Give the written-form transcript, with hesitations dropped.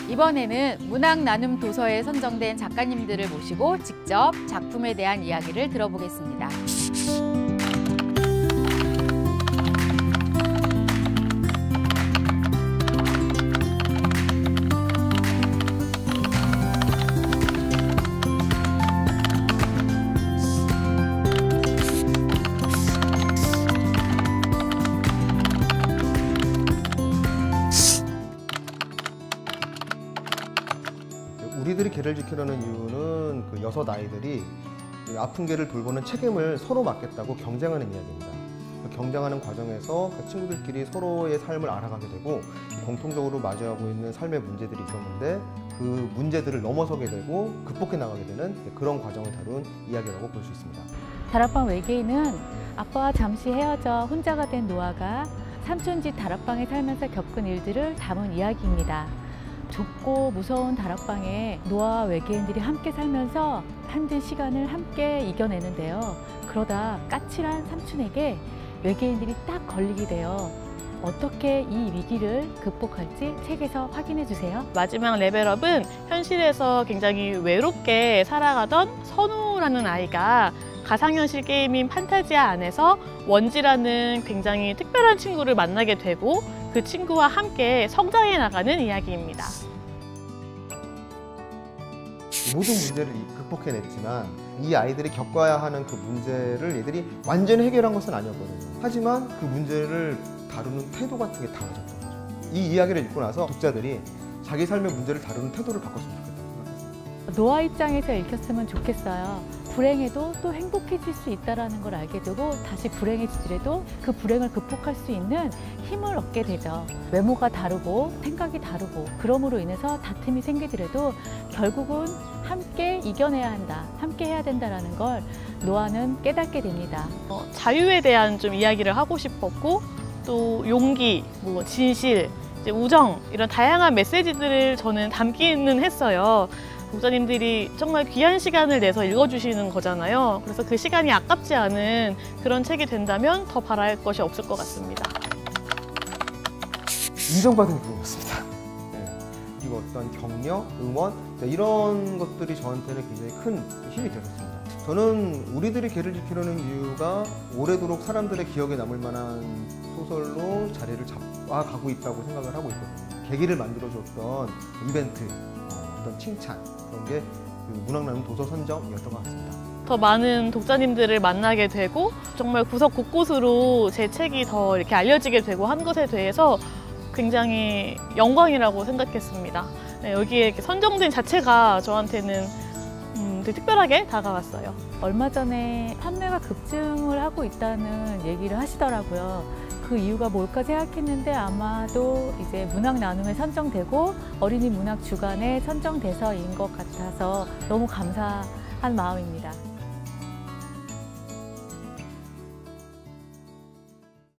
이번에는 문학 나눔 도서에 선정된 작가님들을 모시고 직접 작품에 대한 이야기를 들어보겠습니다. 우리들이 개를 지키려는 이유는 그 6아이들이 그 아픈 개를 돌보는 책임을 서로 맡겠다고 경쟁하는 이야기입니다. 그 경쟁하는 과정에서 그 친구들끼리 서로의 삶을 알아가게 되고 공통적으로 마주하고 있는 삶의 문제들이 있었는데 그 문제들을 넘어서게 되고 극복해 나가게 되는 그런 과정을 다룬 이야기라고 볼 수 있습니다. 다락방 외계인은 아빠와 잠시 헤어져 혼자가 된 노아가 삼촌집 다락방에 살면서 겪은 일들을 담은 이야기입니다. 좁고 무서운 다락방에 노아와 외계인들이 함께 살면서 힘든 시간을 함께 이겨내는데요. 그러다 까칠한 삼촌에게 외계인들이 딱 걸리게 돼요. 어떻게 이 위기를 극복할지 책에서 확인해 주세요. 마지막 레벨업은 현실에서 굉장히 외롭게 살아가던 선우라는 아이가 가상현실 게임인 판타지아 안에서 원지라는 굉장히 특별한 친구를 만나게 되고 그 친구와 함께 성장해 나가는 이야기입니다. 모든 문제를 극복해냈지만 이 아이들이 겪어야 하는 그 문제를 얘들이 완전히 해결한 것은 아니었거든요. 하지만 그 문제를 다루는 태도 같은 게 달라졌던 거죠. 이 이야기를 읽고 나서 독자들이 자기 삶의 문제를 다루는 태도를 바꿨으면 좋겠다고 생각했습니다. 노아 입장에서 읽혔으면 좋겠어요. 불행해도 또 행복해질 수 있다는 걸 알게 되고 다시 불행해지더라도 그 불행을 극복할 수 있는 힘을 얻게 되죠. 외모가 다르고 생각이 다르고 그럼으로 인해서 다툼이 생기더라도 결국은 함께 이겨내야 한다, 함께 해야 된다는 걸 노아는 깨닫게 됩니다. 자유에 대한 좀 이야기를 하고 싶었고 또 용기, 진실, 우정 이런 다양한 메시지들을 저는 담기는 했어요. 독자님들이 정말 귀한 시간을 내서 읽어주시는 거잖아요. 그래서 그 시간이 아깝지 않은 그런 책이 된다면 더 바랄 것이 없을 것 같습니다. 인정받은 그룹이었습니다. 네. 그리고 어떤 격려, 응원 이런 것들이 저한테는 굉장히 큰 힘이 되었습니다. 저는 우리들이 개를 지키려는 이유가 오래도록 사람들의 기억에 남을 만한 소설로 자리를 잡아가고 있다고 생각을 하고 있거든요. 계기를 만들어줬던 이벤트, 어떤 칭찬 그런 게 그 문학나눔 도서 선정이었던 것 같습니다. 더 많은 독자님들을 만나게 되고 정말 구석 곳곳으로 제 책이 더 이렇게 알려지게 되고 한 것에 대해서 굉장히 영광이라고 생각했습니다. 네, 여기에 이렇게 선정된 자체가 저한테는 되게 특별하게 다가왔어요. 얼마 전에 판매가 급증을 하고 있다는 얘기를 하시더라고요. 그 이유가 뭘까 생각했는데 아마도 이제 문학 나눔에 선정되고 어린이 문학 주간에 선정돼서인 것 같아서 너무 감사한 마음입니다.